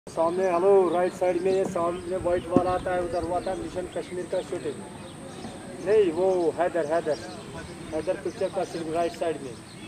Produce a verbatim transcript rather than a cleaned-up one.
सामने hello right side में ये सामने वाइट वाला आता है, उधर हुआ था मिशन कश्मीर का शूटिंग। नहीं वो हैदर हैदर हैदर पिक्चर का सिर्फ राइट साइड में।